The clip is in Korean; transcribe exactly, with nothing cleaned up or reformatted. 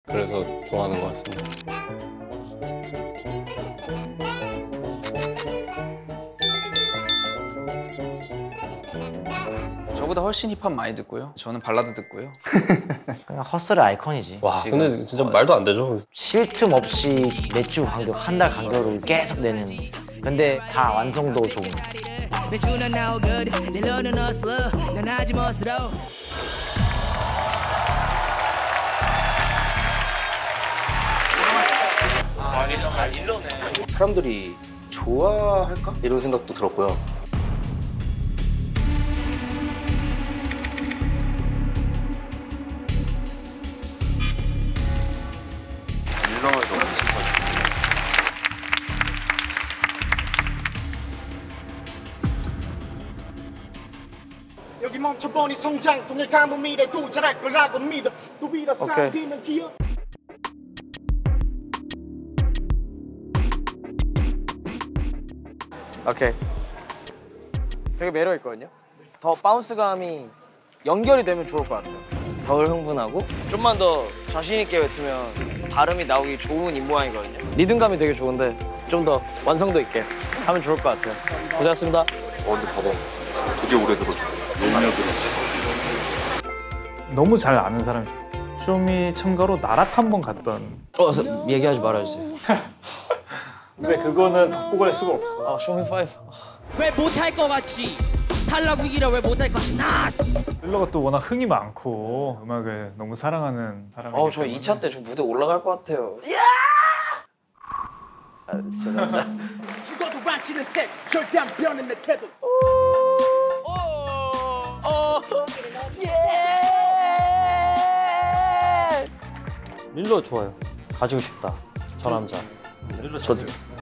그래서 좋아하는 것 같습니다. 저보다 훨씬 힙합 많이 듣고요. 저는 발라드 듣고요. 그냥 허슬의 아이콘이지. 와, 지금. 근데 진짜 말도 안 되죠. 쉴 틈 없이 몇 주 간격, 한 달 간격으로 계속 내는. 근데 다 완성도 좋은. 사람들이 좋아할까? 이런 생각도 들었고요. 밀러가 너무 싶어요. 여기 멈춰보니 성장 통해 가문 미래 도전할 거라고 믿어 또 위로 쌓이는 기억 오케이. 되게 매력 있거든요. 더 바운스감이 연결이 되면 좋을 것 같아요. 덜 흥분하고 좀만 더 자신 있게 외치면 발음이 나오기 좋은 입 모양이거든요. 리듬감이 되게 좋은데 좀 더 완성도 있게 하면 좋을 것 같아요. 고생하셨습니다. 어, 근데 봐봐. 되게 오래 들어줘. 몇 년 들었어. 너무 잘 아는 사람이죠. 쇼미 참가로 나락 한 번 갔던. 어, 얘기하지 말아주세요. 근데 그거는 덕보고 할 수가 없어. 아, 쇼미 파이브. 왜 못할 것 같지? 탈락 위기라 왜 못할 것 같나? 릴러가 또 워낙 흥이 많고 음악을 너무 사랑하는 사람이기 어, 저 때문에. 이 차 때 저 무대 올라갈 것 같아요. 아, 죄송합니다. 죽어도 완치는 택 절대 안 변해 내 태도 릴러 좋아요. 가지고 싶다. 저 남자. 릴러 저도.